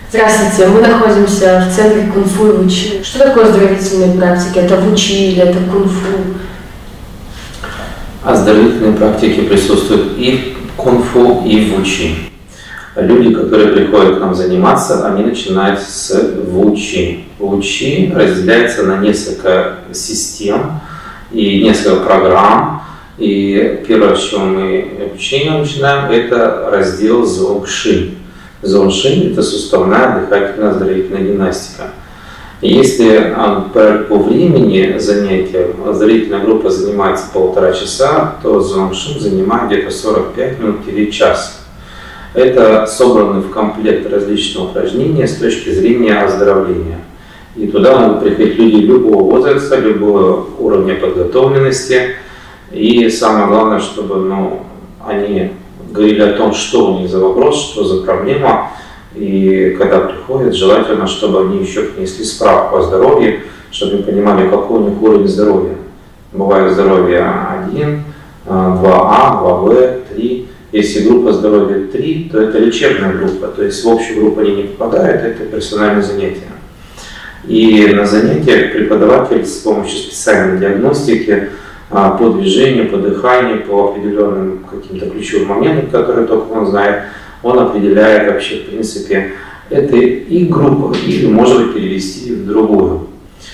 Здравствуйте, мы находимся в центре кунг-фу и вучи. Что такое оздоровительные практики? Это вучи или это кунг-фу? Оздоровительные практики присутствуют и в кунг-фу, и в вучи. Люди, которые приходят к нам заниматься, они начинают с вучи. Вучи разделяется на несколько систем и несколько программ. И первое, с чего мы обучение начинаем, это раздел зонгши. Зонгши – это суставная дыхательная оздоровительная гимнастика. Если по времени занятия оздоровительная группа занимается 1,5 часа, то зонгши занимает где-то 45 минут или час. Это собраны в комплект различные упражнения с точки зрения оздоровления. И туда могут приходить люди любого возраста, любого уровня подготовленности. И самое главное, чтобы они говорили о том, что у них за вопрос, что за проблема. И когда приходят, желательно, чтобы они еще принесли справку о здоровье, чтобы понимали, какой у них уровень здоровья. Бывает здоровье 1, 2А, 2Б, 3. Если группа здоровья 3, то это лечебная группа, то есть в общую группу они не попадают, это персональные занятия. И на занятиях преподаватель с помощью специальной диагностики по движению, по дыханию, по определенным каким-то ключевым моментам, которые только он знает, он определяет вообще, в принципе, это и группа, или может быть перевести в другую.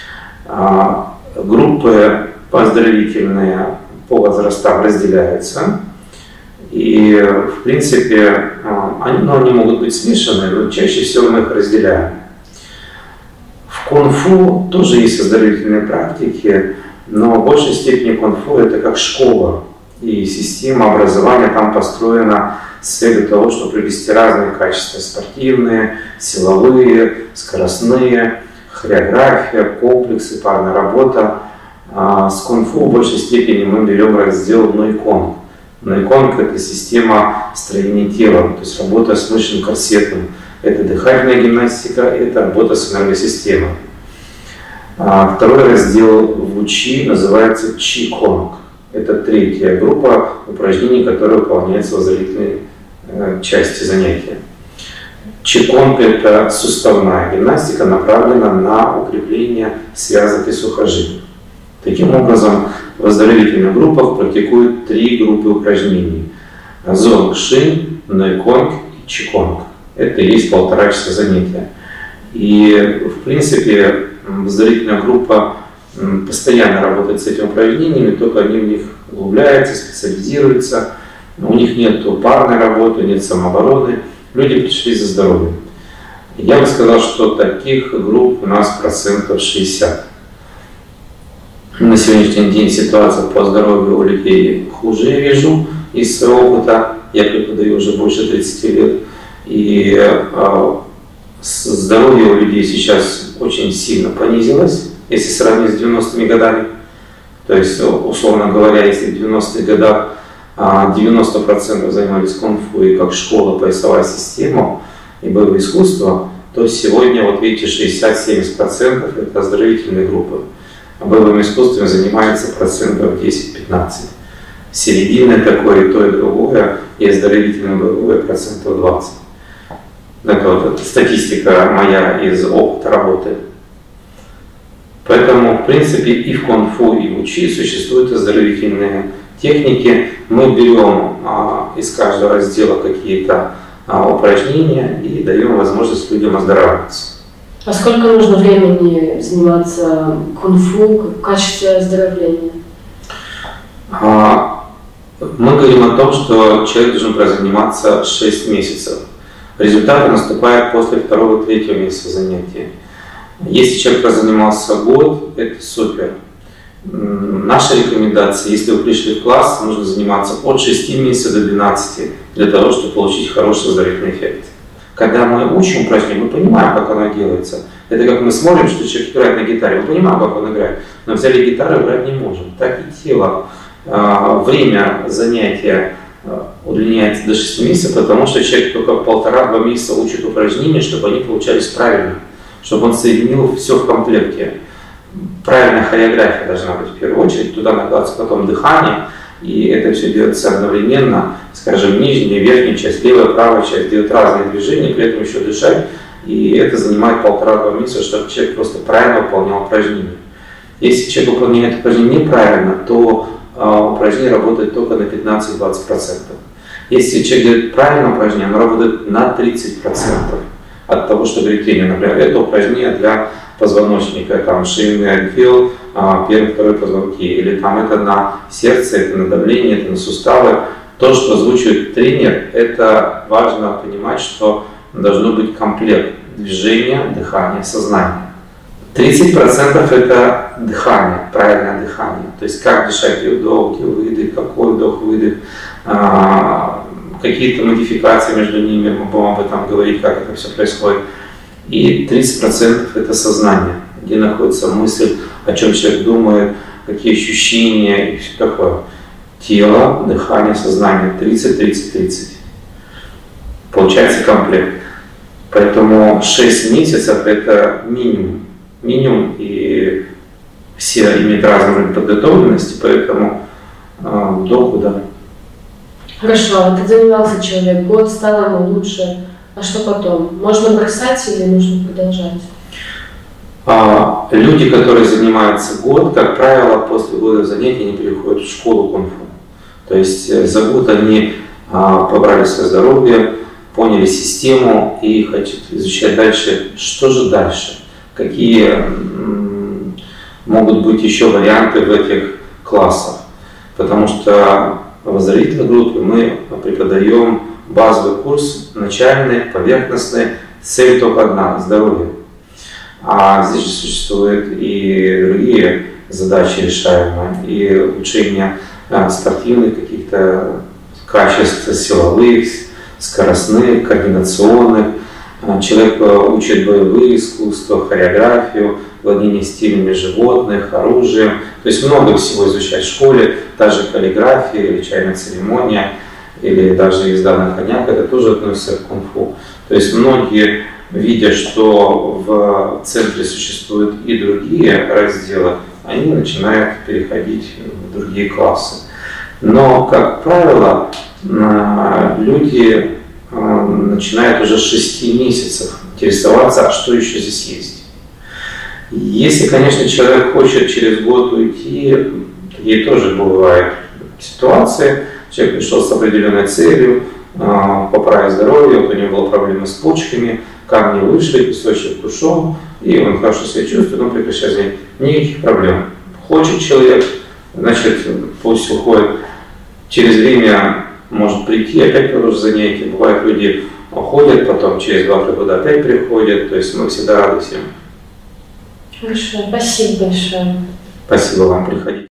Группы оздоровительные по возрастам разделяются. И, в принципе, они могут быть смешаны, но чаще всего мы их разделяем. В кунг-фу тоже есть оздоровительные практики, но в большей степени кунг-фу это как школа. И система образования там построена с целью того, чтобы привести разные качества: спортивные, силовые, скоростные, хореография, комплексы, парная работа. С кунг-фу в большей степени мы берем раздел нойконг. Нойконг – это система строения тела, то есть работа с мышечным корсетом. Это дыхательная гимнастика, это работа с энергосистемой. Второй раздел в вучи называется чи-конг. Это третья группа упражнений, которые выполняются в оздоровительной части занятия. Чи-конг – это суставная гимнастика, направлена на укрепление связок и сухожилий. Таким образом, в оздоровительных группах практикуют 3 группы упражнений: зонгши, нойконг и чи-конг. Это и есть 1,5 часа занятия. И, в принципе, оздоровительная группа постоянно работает с этими упражнениями, только они в них углубляются, специализируются. У них нет парной работы, нет самообороны. Люди пришли за здоровьем. Я бы сказал, что таких групп у нас 60%. На сегодняшний день ситуация по здоровью у людей хуже, я вижу, из своего опыта. Я преподаю уже больше 30 лет. И здоровье у людей сейчас очень сильно понизилось, если сравнить с 90-ми годами. То есть, условно говоря, если в 90-х годах 90% занимались кунг-фу и как школа, поясовая система и боевое искусство, то сегодня, вот видите, 60-70% это оздоровительные группы. Боевым искусством занимается 10-15%. Серединное такое, и то, и другое, и оздоровительное боевое 20%. Это вот статистика моя из опыта работы. Поэтому, в принципе, и в кунг-фу, и в вучи существуют оздоровительные техники. Мы берем из каждого раздела какие-то упражнения и даем возможность людям оздоравливаться. А сколько нужно времени заниматься кунг-фу в качестве оздоровления? Мы говорим о том, что человек должен прозаниматься 6 месяцев. Результаты наступают после 2-3 месяца занятия. Если человек прозанимался год, это супер. Наша рекомендация: если вы пришли в класс, нужно заниматься от 6 месяцев до 12, для того, чтобы получить хороший оздоровительный эффект. Когда мы учим упражнение, мы понимаем, как оно делается. Это как мы смотрим, что человек играет на гитаре, мы понимаем, как он играет, но взяли гитару, играть не можем. Так и тело. Время занятия удлиняется до 6 месяцев, потому что человек только 1,5-2 месяца учит упражнения, чтобы они получались правильно, чтобы он соединил все в комплекте. Правильная хореография должна быть в первую очередь, туда накладывается потом дыхание, и это все делается одновременно, скажем, нижняя, верхняя часть, левая, правая часть делают разные движения, при этом еще дышать И это занимает 1,5-2 месяца, чтобы человек просто правильно выполнял упражнения. Если человек выполняет упражнение неправильно, то упражнение работает только на 15-20%. Если человек делает правильное упражнение, оно работает на 30% от того, что говорит тренер. Например, это упражнение для позвоночника, там шейный отдел, первый, второй позвонки, или там это на сердце, это на давление, это на суставы. То, что озвучивает тренер, это важно понимать, что должно быть комплект движения, дыхания, сознания. 30% это дыхание, правильное дыхание. То есть как дышать, где вдох, где выдох, какой вдох-выдох, какие-то модификации между ними, мы будем об этом говорить, как это все происходит. И 30% это сознание, где находится мысль, о чем человек думает, какие ощущения и все такое. Тело, дыхание, сознание. 30-30-30. Получается комплект. Поэтому 6 месяцев это минимум. Минимум, и все имеют разный уровень подготовленности, поэтому до года. Хорошо, ты занимался человек, год, стало ему лучше. А что потом? Можно бросать или нужно продолжать? Люди, которые занимаются год, как правило, после года занятий они переходят в школу кунг-фу. То есть за год они побрали свое здоровье, поняли систему и хотят изучать дальше, что же дальше, какие могут быть еще варианты в этих классах. Потому что в оздоровительной группе мы преподаем базовый курс, начальный, поверхностный, цель только одна – здоровье. А здесь же существуют и другие задачи решаемые, и улучшение спортивных каких-то качеств, силовых, скоростных, координационных. Человек учит боевые искусства, хореографию, владение стилями животных, оружием. То есть много всего изучать в школе, даже каллиграфия или чайная церемония, или даже езда на конях, это тоже относится к кунг-фу. То есть многие, видя, что в центре существуют и другие разделы, они начинают переходить в другие классы. Но, как правило, люди начинают уже с 6 месяцев интересоваться, а что еще здесь есть. Если, конечно, человек хочет через год уйти, такие тоже бывают ситуации, человек пришел с определенной целью, поправить здоровье, вот у него была проблема с почками, камни вышли, песочек ушел, и он хорошо себя чувствует, он прекращает занятия. Никаких проблем. Хочет человек, значит, пусть уходит. Через время может прийти, опять продолжить занятия. Бывает, люди уходят, потом через 2-3 года опять приходят. То есть мы всегда рады всем. Хорошо, спасибо большое. Спасибо вам, приходите.